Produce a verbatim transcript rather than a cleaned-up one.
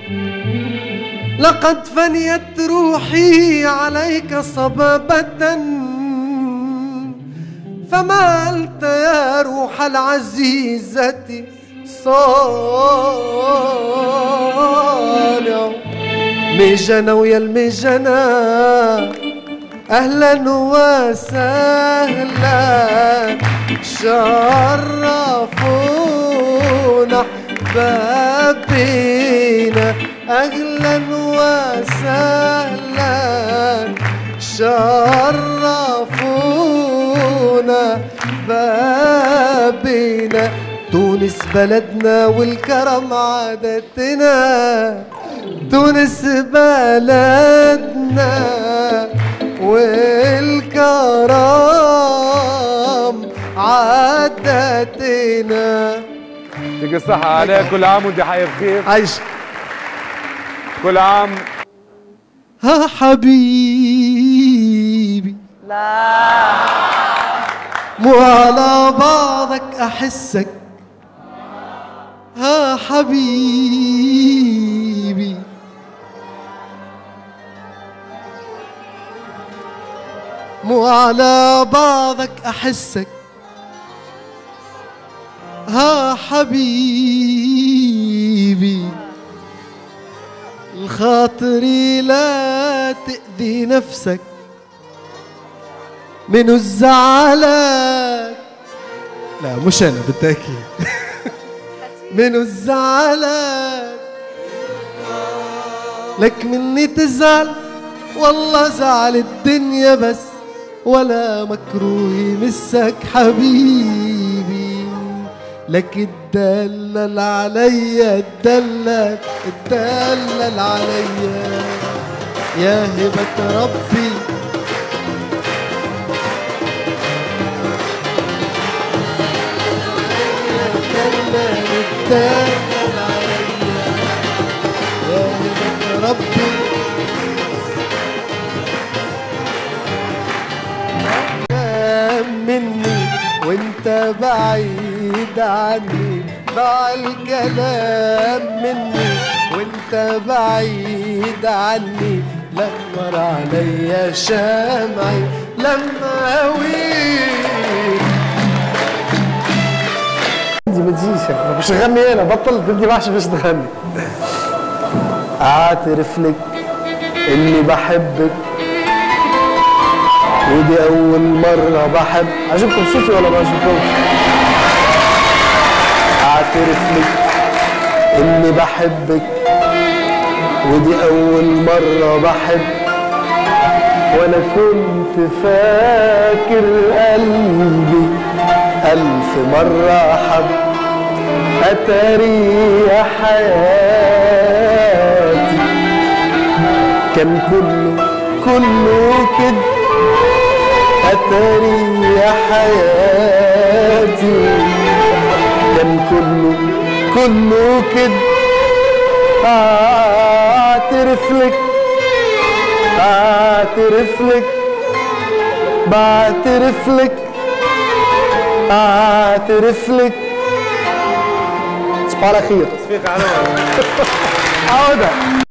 لقد فنيت روحي عليك صبابة، فمالت يا روح العزيزة صانع. ميجانا ويا الميجانا أهلا وسهلا، شرفونا بابينا أهلا وسهلا، شرفونا بابينا. تونس بلدنا والكرم عادتنا، تونس بلدنا والكرم عادتنا. يعطيك الصحة عليك، كل عام وانت حي بخير. عايش. كل عام. ها حبيبي لا مو على بعضك أحسك، ها حبيبي مو على بعضك أحسك، ها حبيبي الخاطري لا تأذي نفسك، منو الزعلك؟ لا مش أنا بالتأكيد. منو الزعلك؟ لك مني تزعل والله زعل الدنيا بس، ولا مكروه يمسك حبيبي. لك اتدلل عليا اتدلل اتدلل عليا يا هبة ربي. اتدلل اتدلل عليا يا هبة ربي. مني وانت بعيد عني، ضاع الكلام مني وانت بعيد عني. لمر عليا شمعي لما هويت. انت ما تجيش مش غني، انا بطلت بدي ما اعرفش باش تغني. اعترف لك اني بحبك ودي أول مرة بحب. عجبكم صوتي ولا ما عجبكمش؟ أعترف لك إني بحبك ودي أول مرة بحب، وأنا كنت فاكر قلبي ألف مرة حب. أتاري يا حياتي كان كله كله كده، أتاري يا حياتي كان كله كله كده. أعترف لك أعترف لك بعترف لك أعترف لك. تصبح على خير. تصفيق على عودة.